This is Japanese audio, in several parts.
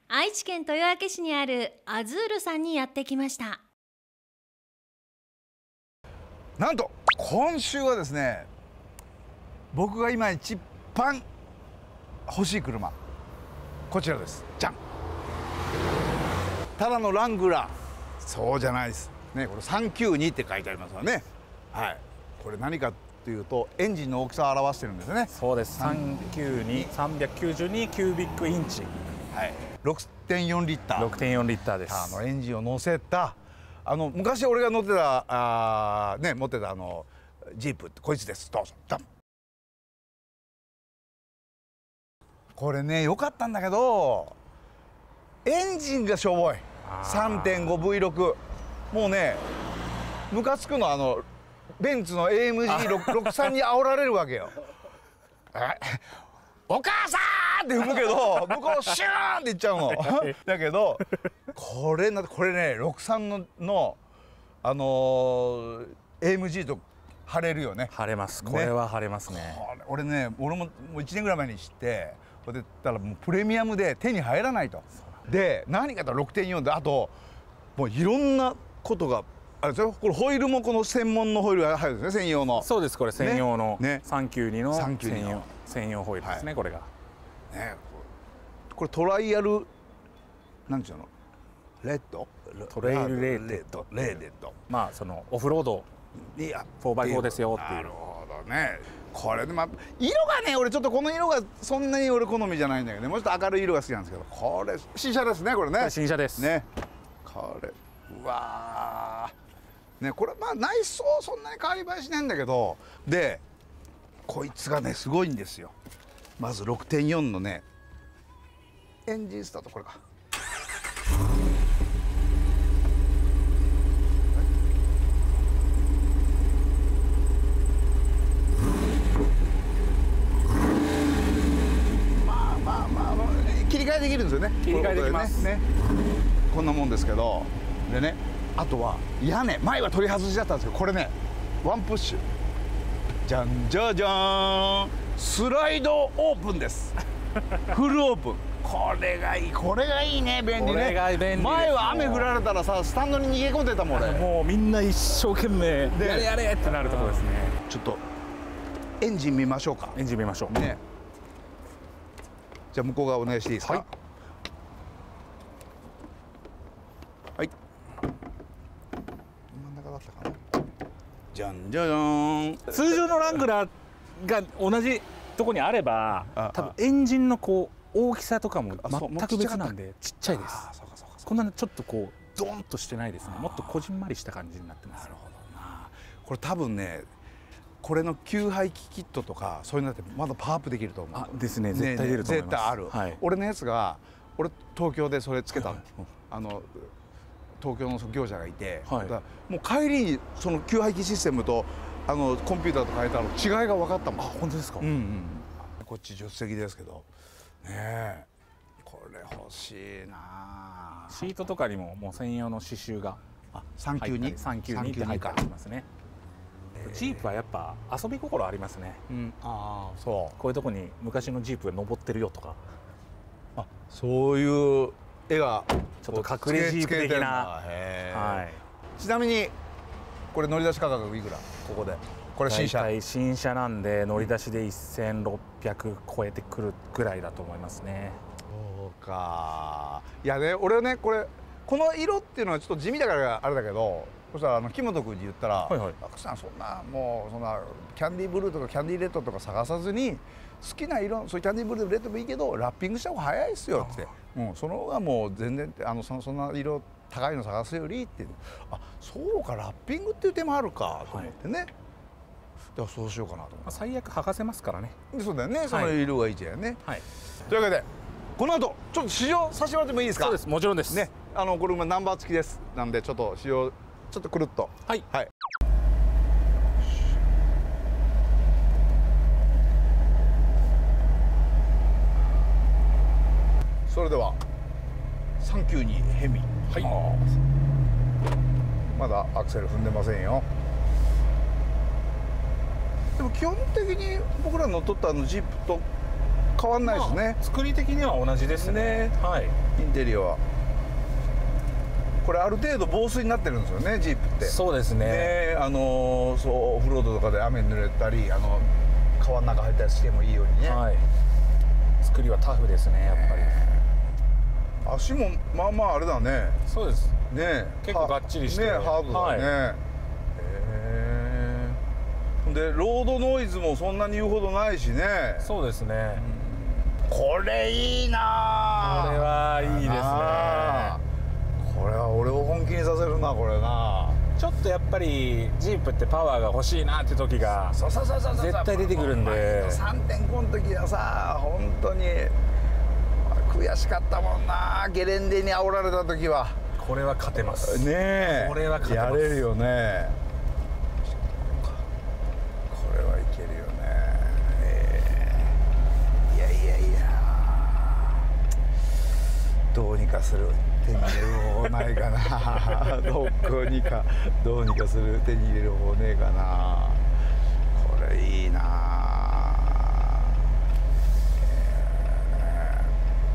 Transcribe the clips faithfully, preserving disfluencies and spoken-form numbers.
愛知県豊明市にあるアズールさんにやってきました。 なんと今週はですね、僕が今一番欲しい車、こちらです。じゃん。ただのラングラー、そうじゃないですね。これさんきゅうにって書いてありますよね。はい。これ何かというとエンジンの大きさを表してるんですね。 そうです。さんきゅうに、さんびゃくきゅうじゅうにキュービックインチ。 はい。ろくてんよんリッター。 ろくてんよんリッターです。 あのエンジンを乗せた、あの昔俺が乗ってたあね持ってたあのジープってこいつです。どうぞ。ドン。これね良かったんだけどエンジンがしょぼい。 さんてんごブイろく もうねムカつくの。あのベンツの エーエムジーろくじゅうさん に煽られるわけよ。お母さんって踏むけど向こうシューンっていっちゃうの。だけどこれなこれねろくじゅうさんののあのー、エーエムジー と貼れるよね。 貼れます。これは貼れますね。ね俺ね俺ももういちねんぐらい前に知って、これでたらもうプレミアムで手に入らないと。で何かと ろくてんよん であともういろんなことがあれですよ。これホイールもこの専門のホイールが入るんですね。専用の。 そうです。これ専用の、ねね、さんきゅうにの専用の専用ホイールですね、はい、これが。ね、 これトライアルなんていうのレッドトレイルレーテッドレーデッド。 まあそのオフロード フォーバイフォー ですよっていう。 なるほどね。これでまあ色がね俺ちょっとこの色がそんなに俺好みじゃないんだけどね。もうちょっと明るい色が好きなんですけど、これ新車ですねこれね。 新車ですね。これうわーね、これまあ内装そんなに変わり映えしないんだけど、でこいつがねすごいんですよ。まず ろくてんよん のねエンジンスタート、これか。まあまあまあ、まあ、切り替えできるんですよね。 切り替えできますね。こんなもんですけど、でね、あとは屋根、前は取り外しだったんですけど、これねワンプッシュじゃんじゃじゃーん、スライドオープンです。フルオープン。これがいい、これがいいね、便利ね。 これが便利です。 前は雨降られたらさ、スタンドに逃げ込んでたもん俺。 もうみんな一生懸命やれやれってなるところですね。 ちょっとエンジン見ましょうか。 エンジン見ましょうね。じゃあ向こう側お願いしていいですか。はい、はい、真ん中だったかな。じゃんじゃじゃーん。 通常のラングラーが同じとこにあれば、多分エンジンのこう大きさとかも全く別なんでちっちゃいです。こんなちょっとこうドーンとしてないですね。もっとこじんまりした感じになってます。なるほどな。 これ多分ね、これの給排気キットとかそういうのだってまだパワーアップできると思う。 あですね、絶対出ると思います。 絶対ある、はい、俺のやつが俺東京でそれつけたの、はい、あの東京の業者がいて、はい、だもう帰りにその給排気システムとあのコンピューターと変えたの違いが分かったもん。 あ、本当ですか。 うんうん。こっち助手席ですけどねえ、これ欲しいな。 シートとかにももう専用の刺繍がさんきゅうにさんきゅうにって入ってありますね。ジープはやっぱ遊び心ありますね。 うん、ああそう。 こういうとこに昔のジープが登ってるよとか、 あ、そういう絵がちょっと隠れジープ的な。はい。 ちなみにこれ乗り出し価格いくら？ここで。これ新車。 大体新車なんで乗り出しでせんろっぴゃく超えてくるぐらいだと思いますね。 そうか。いやね、俺はねこれこの色っていうのはちょっと地味だからあれだけど、そしたらあの木本君に言ったら「岳さんそんなもうそんなキャンディーブルーとかキャンディーレッドとか探さずに好きな色、そういうキャンディーブルーレッドもいいけどラッピングした方が早いですよ」って。もうその方がもう全然あのそそんな色高いの探すよりって。あ、そうか、ラッピングっていう手もあるかと思ってね。はい、だからそうしようかなと思って。 最悪剥がせますからね。 そうだよね、その色がいいじゃんね。はい。というわけでこの後ちょっと試乗させてもらってもいいですか。 そうです、もちろんですね。あのこれナンバー付きですなんでちょっと試乗ちょっとくるっと。 はいはい。それではさんきゅうにヘミ。はい。まだアクセル踏んでませんよ。でも基本的に僕ら乗っ取ったあのジープと変わんないですね、 まあ、作り的には同じですね。ね、はい、 インテリアはこれある程度防水になってるんですよね、ジープって。 そうですね。 ね、あのー、そうオフロードとかで雨に濡れたり、あの川の中入ったりしてもいいようにね、 はい、作りはタフですね、やっぱり。 足もまあまああれだね。 そうですね、 結構がっちりしてね、ハードだね、はい、へえ。でロードノイズもそんなに言うほどないしね。 そうですね、 うん、これいいな。 これはいいですね。 これは俺を本気にさせるな、これな。 ちょっとやっぱりジープってパワーが欲しいなって時が絶対出てくるんで、 さんてんごの時はさ本当に悔しかったもんな、ゲレンデに煽られた時は。 これは勝てますねえ、 これは勝てます。 やれるよね、これはいけるよね、えー、いやいやいや、どうにかする手に入れる方法ないかなどこにかどうにかする手に入れる方法ねえかな。これいいな、え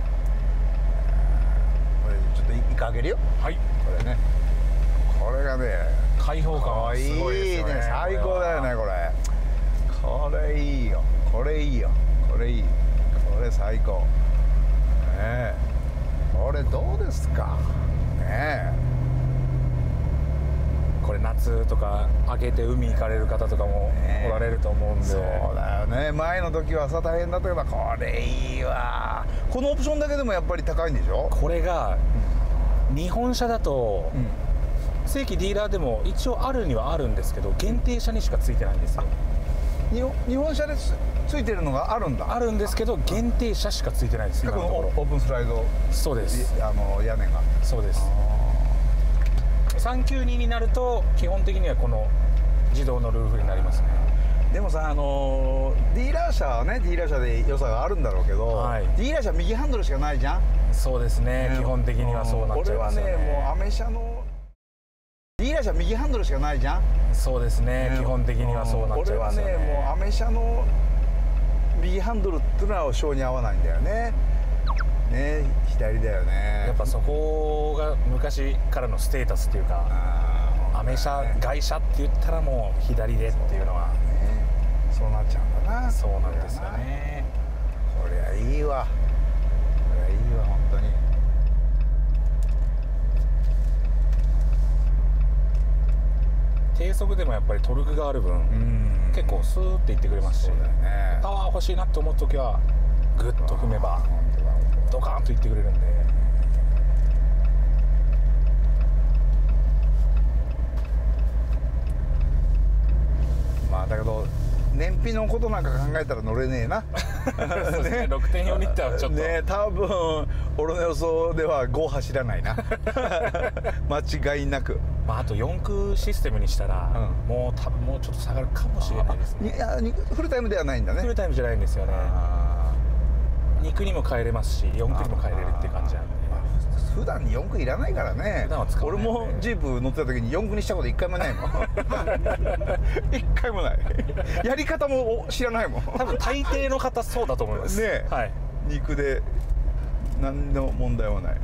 ー、これちょっとイカあげるよ。はい、これね、これがね開放感はすごいですよね。 いいね、最高だよね、これ。これいいよ、これいいよ、これいい、これ最高ねえ。これどうですかねえ。 これ夏とか明けて海行かれる方とかもおられると思うんで、ね、 そうだよね。前の時はさ大変だったけど、これいいわ。このオプションだけでもやっぱり高いんでしょ。 これが、うん、日本車だと、うん、正規ディーラーでも一応あるにはあるんですけど、限定車にしかついてないんですよ。 日本車でついてるのがあるんだ。 あるんですけど限定車しかついてないです。今のところオープンスライド。 そうです。 あの屋根が。 そうです。さんきゅうにになると基本的にはこの自動のルーフになりますね。 でもさ、あのディーラー車はね、ディーラー車で良さがあるんだろうけど、はい、ディーラー車右ハンドルしかないじゃん。 そうですね、ね、基本的にはそうなっちゃいますよね。 俺はね、もうアメ車のディーラー車右ハンドルしかないじゃん。 そうですね、ね、基本的にはそうなっちゃいますよね。 俺はね、もうアメ車の右ハンドルっていうのは性に合わないんだよね。ね、左だよね。 やっぱそこが昔からのステータスっていうか、アメ車、外車って言ったらもう左でっていうのはそうなっちゃうんだな。 そうなんですよね。 これはいいわ、これはいいわ、本当に。 低速でもやっぱりトルクがある分、結構スーっていってくれますし、ね、パワー欲しいなと思う時はグッと踏めばドカーンといってくれるんで。 まあだけど燃費のことなんか考えたら乗れねえなそうですね、ろくてんよんリッターはちょっとね、多分俺の予想ではご走らないな間違いなく。 まあ、あとよん駆システムにしたら、うん、もう多分もうちょっと下がるかもしれないですね。 いや、フルタイムではないんだね。 フルタイムじゃないんですよね。に駆にも変えれますしよん駆にも変えれるっていう感じなんで。 普段によん駆いらないからね。俺もジープ乗ってた時によん駆にしたこと一回もないもん一回もないやり方も知らないもん。 多分大抵の方そうだと思いますね。 はい、 に駆で何の問題もない。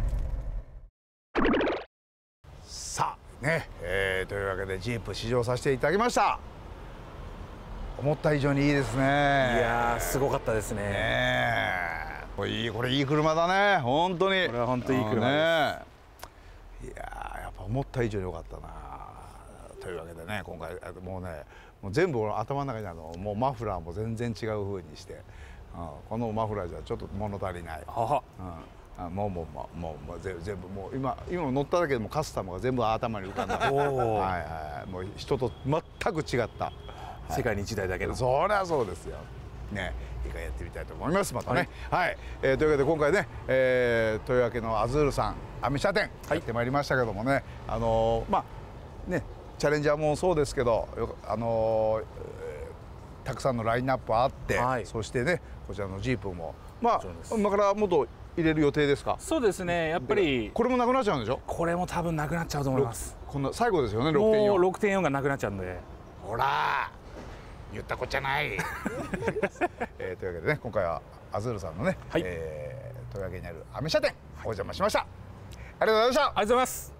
さあね、えー、というわけでジープ試乗させていただきました。思った以上にいいですね。いやー、すごかったですね。 ねこれいい、これいい車だね、本当に。 これは本当にいい車です。ね、いやー、やっぱ思った以上に良かったな。というわけでね、今回もうね、もう全部頭の中にあるの、もうマフラーも全然違う風にして、うん、このマフラーじゃちょっと物足りない。 はうん、あもうもうもうもうもう全部全部もう今今乗っただけでもカスタムが全部頭に浮かんだ。はいはい、もう人と全く違った。 世界に一台だけど。 そりゃそうですよ。ね、いいかやってみたいと思います。またね。はい、はい、えー、というわけで今回ね、えー、豊明のアズールさんアメ車店やってまいりましたけどもね、はい、あのー、まあねチャレンジャーもそうですけど、あのーえー、たくさんのラインナップあって、はい、そしてねこちらのジープもまあ今からもっと入れる予定ですか。 そうですね、やっぱりこれもなくなっちゃうんでしょ。これも多分なくなっちゃうと思います。 こんな最後ですよね。ろくてんよん。 もうろくてんよんがなくなっちゃうんで。 ほら言ったこっちゃない、えー、というわけでね今回はアズールさんのね、 はい、 えー、豊明にあるアメ車店お邪魔しました。ありがとうございました。 ありがとうございます。